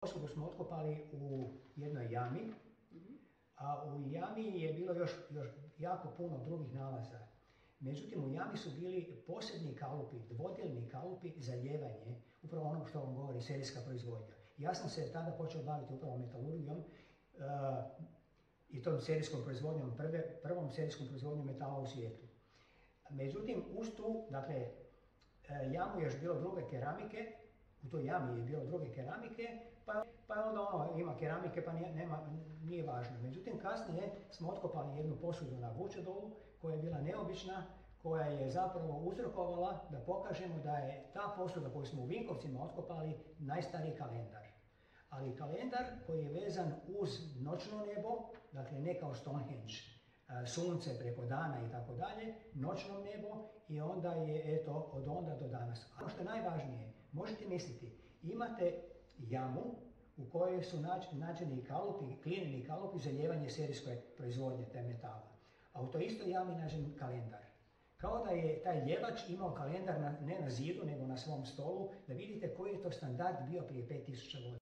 Osobu smo otkopali u jednoj jami, a u jami je bilo još jako puno drugih nalaza. Međutim, u jami su bili posebni kalupi, dvodijelni kalupi za lijevanje, upravo ono što vam govori serijska proizvodnja. Ja sam se tada počeo baviti upravo metalurgijom i tom serijskom proizvodnjom, prvom serijskom proizvodnjom metala u svijetu. Međutim, uz tu, dakle, jamu je još bilo druge keramike, u toj jami je bilo druge keramike, pa onda ima keramike pa nije važno. Međutim, kasnije smo otkopali jednu posudu na Vučedolu koja je bila neobična, koja je zapravo uzrokovala da pokažemo da je ta posuda koju smo u Vinkovcima otkopali najstariji kalendar. Ali kalendar koji je vezan uz noćno nebo, dakle ne kao Stonehenge, sunce preko dana i tako dalje, noćno nebo i onda je eto od onda do danas. A ono što je najvažnije, možete misliti, imate jamu u kojoj su nađeni kalupi, klineni kalupi za lijevanje serijske proizvodnje te metala. A u toj istoj jami nađen kalendar. Kao da je taj ljevač imao kalendar ne na zidu nego na svom stolu, da vidite koji je to standard bio prije 5000 godina.